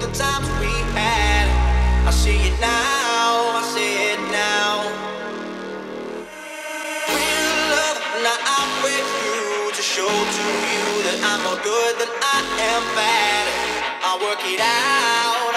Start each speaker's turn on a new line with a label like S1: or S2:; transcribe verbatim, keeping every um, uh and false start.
S1: the times we had. I see it now, I see it now. Real love, now I'm with you to show to you that I'm more good than I am bad. I'll work it out.